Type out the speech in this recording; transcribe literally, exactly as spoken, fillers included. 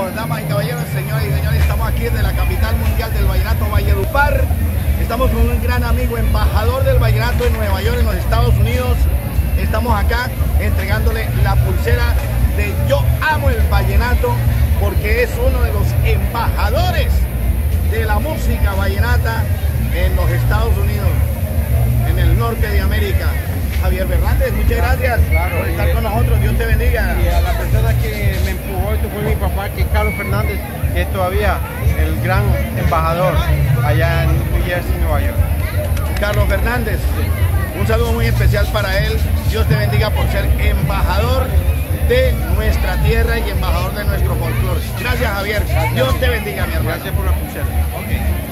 Bueno, damas y caballeros, señoras y señores, estamos aquí desde la capital mundial del vallenato, Valledupar. Estamos con un gran amigo, embajador del vallenato en Nueva York, en los Estados Unidos. Estamos acá entregándole la pulsera de Yo Amo el Vallenato, porque es uno de los embajadores de la música vallenata en los Estados Unidos, en el norte de América. Javier Fernández, muchas gracias claro, por estar y, con nosotros, Dios te bendiga. Y a la persona que me empujó, esto fue mi papá, que es Carlos Fernández, que es todavía el gran embajador allá en New Jersey, Nueva York. Carlos Fernández, un saludo muy especial para él, Dios te bendiga por ser embajador de nuestra tierra y embajador de nuestro folclore. Gracias, Javier, Dios te bendiga, mi hermano. Gracias por la pulsera. Okay.